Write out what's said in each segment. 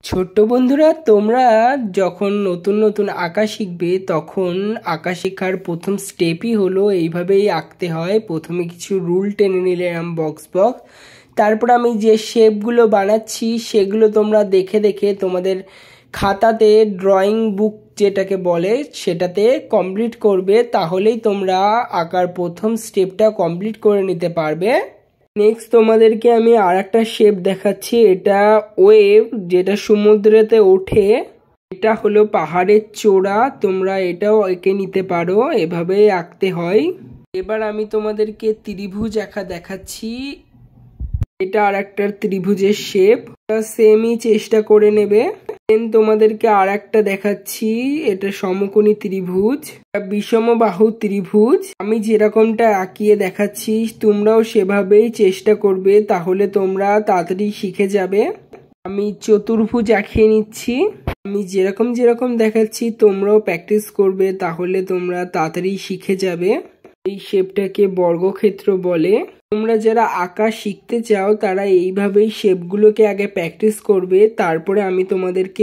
ছোট্ট বন্ধুরা, তোমরা যখন নতুন নতুন আঁকা শিখবে তখন আঁকা শেখার প্রথম স্টেপই হলো এইভাবেই আঁকতে হয়। প্রথমে কিছু রুল টেনে নিলাম বক্স। তারপর আমি যে শেপগুলো বানাচ্ছি সেগুলো তোমরা দেখে দেখে তোমাদের খাতাতে ড্রয়িং বুক যেটাকে বলে সেটাতে কমপ্লিট করবে, তাহলেই তোমরা আঁকার প্রথম স্টেপটা কমপ্লিট করে নিতে পারবে। নেক্সট তোমাদেরকে আমি আর একটা শেপ দেখাচ্ছি। এটা ওয়েভ, যেটা সমুদ্রেতে ওঠে। এটা হলো পাহাড়ের চূড়া, তোমরা এটাও এঁকে নিতে পারো, এভাবেই আঁকতে হয়। এবার আমি তোমাদেরকে ত্রিভুজ আঁকা দেখাচ্ছি। এটা আর একটা ত্রিভুজের শেপ, সেমই চেষ্টা করে নেবে। দেন তোমাদেরকে আর একটা দেখাচ্ছি, এটা সমকোণী ত্রিভুজ, বিষমবাহু ত্রিভুজ। আমি যেরকমটা আঁকিয়ে দেখাচ্ছি তোমরাও সেভাবেই চেষ্টা করবে, তাহলে তোমরা তাড়াতাড়ি শিখে যাবে। আমি চতুর্ভুজ আঁকিয়ে নিচ্ছি। আমি যেরকম দেখাচ্ছি তোমরাও প্র্যাকটিস করবে, তাহলে তোমরা তাড়াতাড়ি শিখে যাবে। এই শেপটাকে বর্গক্ষেত্র বলে। তোমরা যারা আঁকা শিখতে চাও তারা এইভাবেই শেপগুলোকে আগে প্র্যাকটিস করবে, তারপরে আমি তোমাদেরকে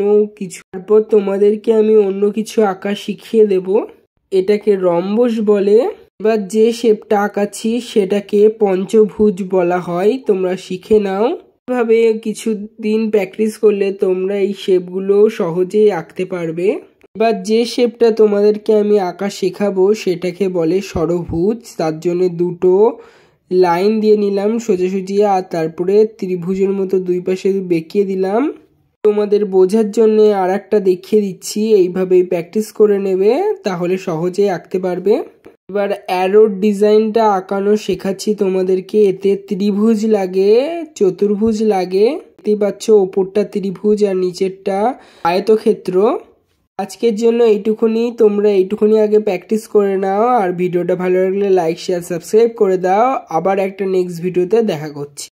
অন্য কিছু আঁকা শিখিয়ে দেব। এটাকে রম্বস বলে। এবার যে শেপটা আঁকাচ্ছি সেটাকে পঞ্চভুজ বলা হয়, তোমরা শিখে নাও। এভাবে কিছুদিন প্র্যাকটিস করলে তোমরা এই শেপগুলো সহজেই আঁকতে পারবে। এবার যে শেপটা তোমাদেরকে আমি আঁকা শেখাবো সেটাকে বলে ষড়ভুজ। তার জন্য দুটো লাইন দিয়ে নিলাম সোজাসুজি, আর তারপরে ত্রিভুজের মতো দুই পাশে বেঁকিয়ে দিলাম। তোমাদের বোঝার জন্য আর একটা দেখিয়ে দিচ্ছি, এইভাবেই প্র্যাকটিস করে নেবে, তাহলে সহজেই আঁকতে পারবে। এবার অ্যারোর ডিজাইনটা আঁকানো শেখাচ্ছি তোমাদেরকে। এতে ত্রিভুজ লাগে, চতুর্ভুজ লাগে। দেখতেই পাচ্ছ ওপরটা ত্রিভুজ আর নিচেরটা আয়তক্ষেত্র। আজকের জন্য এইটুকুনি, তোমরা এইটুকুনি আগে প্র্যাকটিস করে নাও। আর ভিডিওটা ভালো লাগলে লাইক, শেয়ার, সাবস্ক্রাইব করে দাও। আবার একটা নেক্সট ভিডিওতে দেখা করছি।